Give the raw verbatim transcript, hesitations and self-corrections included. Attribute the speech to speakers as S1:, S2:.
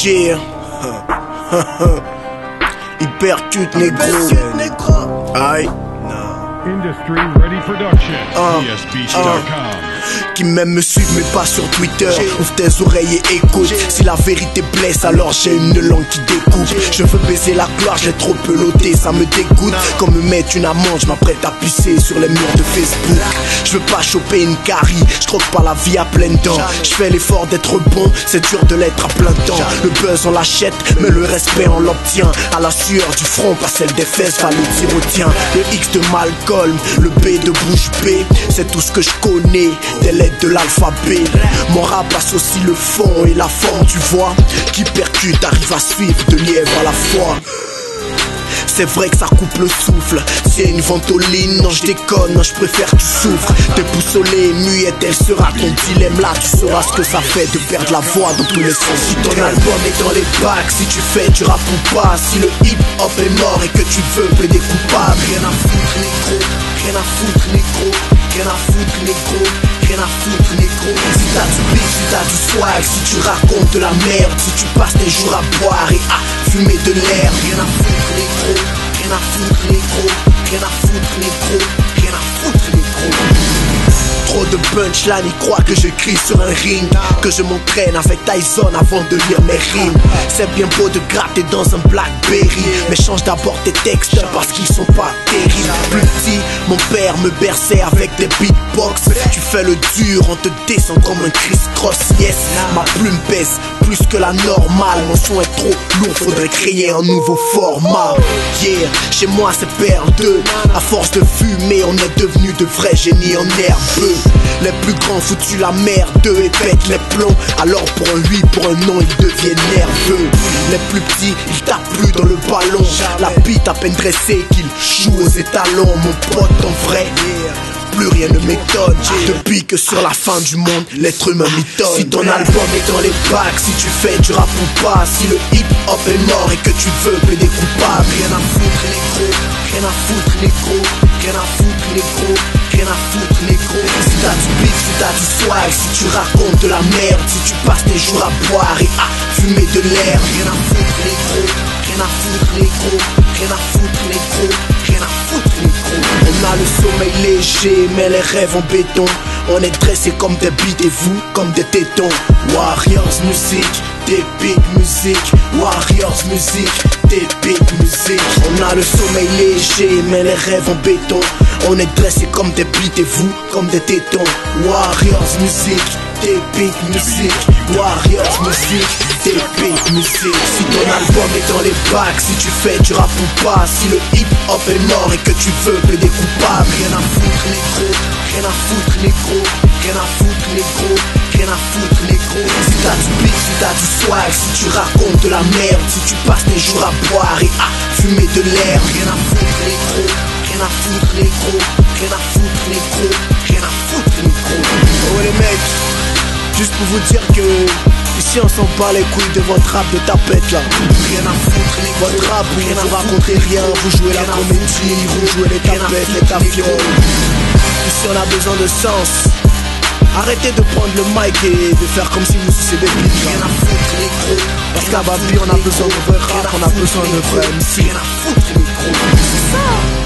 S1: Yeah. Hypercute négro. Aïe.
S2: Industry Ready Production.
S1: Uh,
S2: E S B dot com.
S1: Qui m'aime me suivent mais pas sur Twitter. Ouvre tes oreilles et écoute. Si la vérité blesse alors j'ai une langue qui découpe. Je veux baiser la gloire, j'ai trop peloté, ça me dégoûte. Comme me mettre une amende, je m'apprête à pisser sur les murs de Facebook. Je veux pas choper une carie, je croque pas la vie à pleines dents. Je fais l'effort d'être bon, c'est dur de l'être à plein temps. Le buzz on l'achète, mais le respect on l'obtient. À la sueur du front, pas celle des fesses, va le dire au tien. Le X de Malcolm, le B de bouche B, c'est tout ce que je connais. Des lettres de l'alphabet. Mon rap associe le fond et la forme, tu vois. Qui percute, arrive à suivre de lièvre à la fois. C'est vrai que ça coupe le souffle. C'est une ventoline, non je déconne, non je préfère que tu souffres. Déboussolée, muette, elle sera ton dilemme. Là tu sauras ce que ça fait de perdre la voix dans tous les sens. Si ton album est dans les bacs, si tu fais du rap ou pas, si le hip hop est mort et que tu veux plaider coupable. Rien à foutre négro, rien à foutre négro, rien à foutre négro, rien à foutre négro. Si t'as du beat, si t'as du swag, si tu racontes de la merde, si tu passes tes jours à boire et à fumer de l'air. Rien à foutre négro, rien à foutre négro, rien à foutre négro, rien à foutre négro. Trop de punchline, ils croient que je crie sur un ring, que je m'entraîne avec Tyson avant de lire mes rimes. C'est bien beau de gratter dans un Blackberry, mais change d'abord tes textes parce qu'ils sont pas terribles. Plus petit, mon père me berçait avec des beatbox. Tu fais le dur, on te descend comme un criss-cross. Yes, ma plume pèse plus que la normale. Mon son est trop lourd, faudrait créer un nouveau format. Yeah, chez moi c'est perle deux. À force de fumer, on est devenu de vrais génies en herbeux. Les plus grands foutus la merde et pètent les plombs. Alors pour un oui, pour un non, ils deviennent nerveux. Les plus petits, ils tapent plus dans le ballon. La bite à peine dressée qu'ils jouent aux étalons. Mon pote en vrai, plus rien ne m'étonne. Depuis que sur la fin du monde, l'être humain mitonne. Si ton album est dans les bacs, si tu fais du rap ou pas, si le hip hop est mort et que tu veux plaider coupable. Rien à foutre négro, rien à foutre négro, rien à foutre négro, rien à foutre négro. Si t'as du beat, si t'as du swag, si tu racontes de la merde, si tu passes tes jours à boire et à fumer de l'air. Rien à foutre négro, rien à foutre négro, rien à foutre négro, rien à foutre négro. On a le sommeil léger mais les rêves en béton. On est dressés comme des bites et vous comme des tétons. Warriors musique, des big musique. Warriors musique, des big musique. On a le sommeil léger mais les rêves en béton. On est dressés comme des bites et vous comme des tétons. Warriors musique, des big musique. Warriors musique, des big musique. Si ton album est dans les bacs, si tu fais du rap ou pas, si le hip hop est mort et que tu veux plaider coupable. Rien à foutre négro, rien à foutre négro, rien à foutre négro, rien à foutre négro. Si t'as du beat, si t'as du swag, si tu racontes de la merde, si tu passes tes jours à boire et à fumer de l'air. Rien à foutre négro, rien à foutre négro, rien à foutre négro, rien à foutre négro. Oh les mecs, juste pour vous dire que ici on s'en bat les couilles de votre rap de tapette là. Rien à foutre négro. Votre rap où vous racontez rien, vous jouez la comédie, vous jouez les tapettes, les tafioles. Ici on a besoin de sens. Arrêtez de prendre le mic et de faire comme si vous sucez des pics. Rien à foutre négro. Parce qu'à Babi on a besoin de vrai rap, on a besoin de vrai M C. Rien à foutre négro. C'est ça.